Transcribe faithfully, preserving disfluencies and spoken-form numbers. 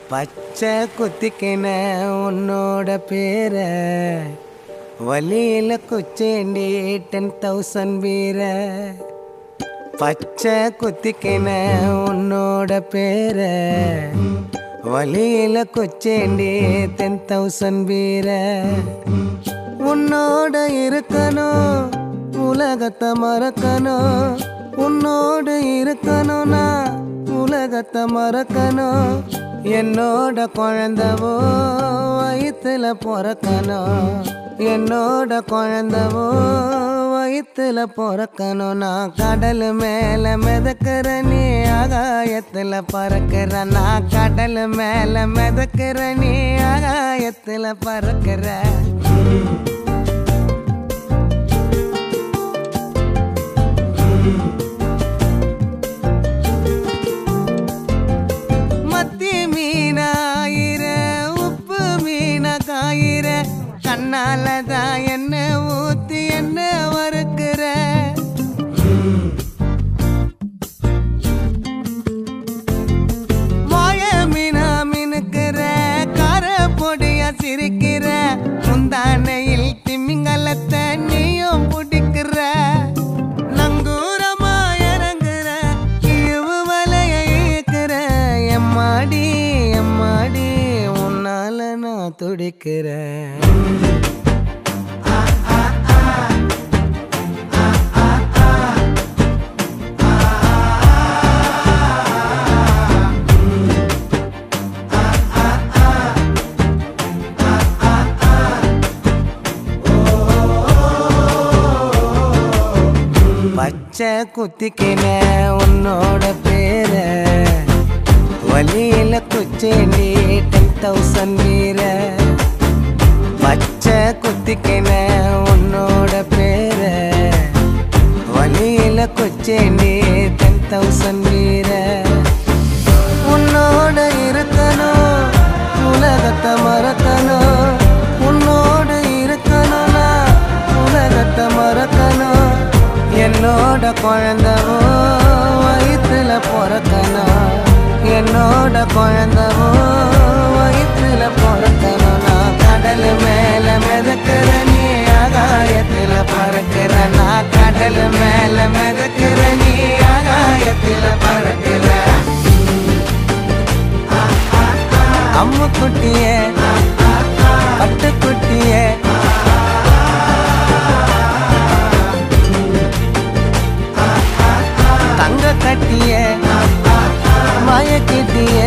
பச்சை குத்திக்கின உன்னோட பேர வலியில குச்சேண்டி டென் தௌசண்ட் வீர. பச்சை குத்திக்கின உன்னோட பேர வலியில குச்சேண்டி டென் தௌசண்ட் வீர. உன்னோட இருக்கணும் உலகத்தை மறக்கணும், உன்னோடு இருக்கணும்னா உலகத்தை மறக்கணும். என்னோட குழந்தவோ வயிற்றுல பிறக்கணும், என்னோட குழந்தவோ வயிற்றுல பிறக்கணும். நான் கடல் மேல மிதக்கிற நீ ஆகாயத்துல பறக்கிற, நான் கடல் மேல மிதக்கிற நீ ஆகாயத்துல பறக்கிற. மத்தி மீனாயிர உப்பு மீன காயிர, கண்ணாலதான் என்ன ஊத்தி என்ன வறுக்கிற. மாய மீனா மினுக்கிற கார பொடிய சிரிக்கிற, முந்தானையில் திமிங்கலத்தை நீயும் பிடிக்கிற. நங்கூரமா இறங்குற இழுவு வலைய இழுக்கிற, எம்மாடி எம்மாடி உன்னால நான் துடிக்கிறேன். பச்சை குத்திக்கின உன்னோட பேர வலியில குச்சேண்டி டென் தௌசண்ட் வீர. பச்சை குத்திக்கின உன்னோட பேர வலியில குச்சேண்டி டென் தௌசண்ட் வீர. உன்னோட இருக்கணும் உலகத்தை மறக்கணும், உன்னோடு இருக்கணும்னா உலகத்தை மறக்கணும். என்னோட குழந்தவோ வயிற்றுல பிறக்கணும், என்னோட குழந்தவோ வயிற்றுல பிறக்கணும். நான் கடல் மேல மிதக்கிற நீ ஆகாயத்துல பறக்கிற, நான் கடல் மேல மிதக்கிற நீ ஆகாயத்துல பறக்கிற. அம்மு குட்டியே பட்டு குட்டியே தங்க கட்டிய மயக்கிட்டிய,